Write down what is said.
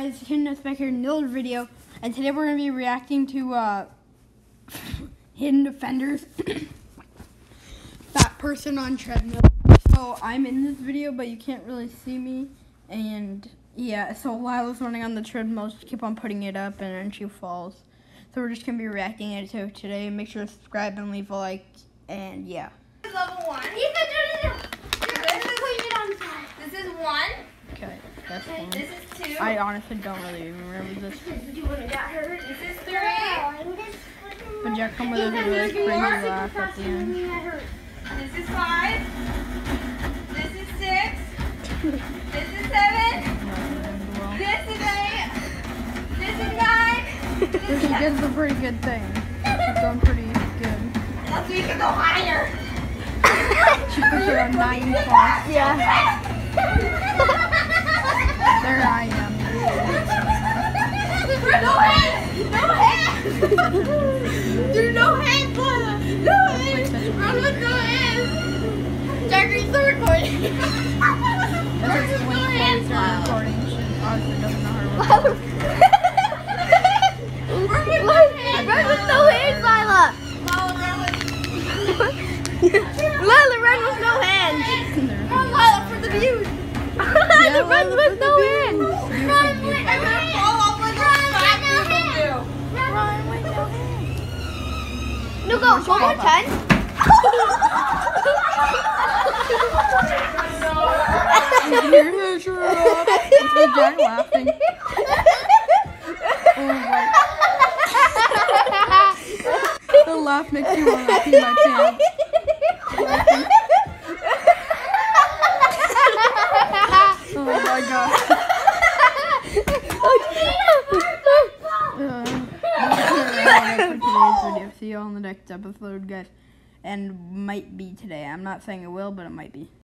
guys, Hidden back here in another video, and today we're going to be reacting to Hidden Defenders, Fat Person on Treadmill. So I'm in this video, but you can't really see me, and yeah, so Lila's running on the treadmill, just keep on putting it up, and then she falls. So we're just going to be reacting it to today. Make sure to subscribe and leave a like, and yeah. This is level 1. This is 1. Okay, that's one. This is 2. I honestly don't really remember this. This is 3. But Jack come with a really crazy laugh at the end. This is 5. This is 6. This is 7. This is 8. This is 9. She gets a pretty good thing. She's going pretty good. So you can go higher. She puts it on 9 plus. Yeah. There I am. No hands! No hands! Dude, no hands, Lila! No hands! Run with no hands! Jack, are you still recording? That's no hands, Lila. Recording. She obviously doesn't know how to record. Run with no hands, Lila! Lila, run with no hands! Run, Lila, for the views! Yeah, run with no hands! Run with no hands! Fall off like those fat people do! Run with no hands. No, go, 1 more 10. It's Jack laughing. Oh my. The laugh makes you want to pee my pants. Oh my god. See you all in the next episode, guys. And might be today. I'm not saying it will, but it might be.